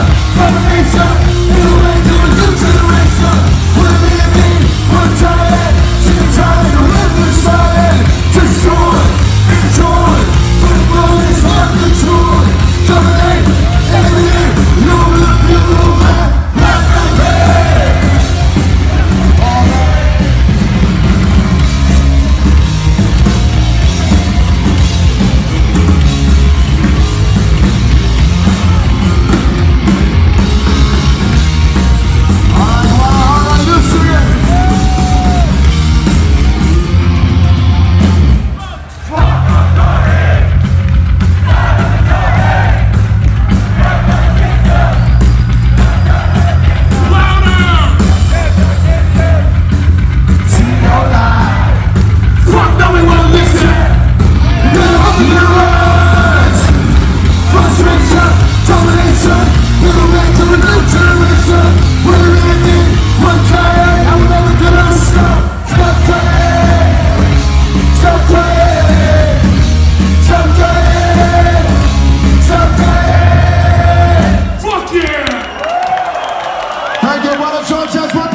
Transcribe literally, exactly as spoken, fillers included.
domination, in the way to a new generation. We're living, we're tired, sick and tired of living silent. Destroy, enjoy, for the bullies are control. Dominate, everything, you will feel the man, man, man, man. Thank you, what a short chest.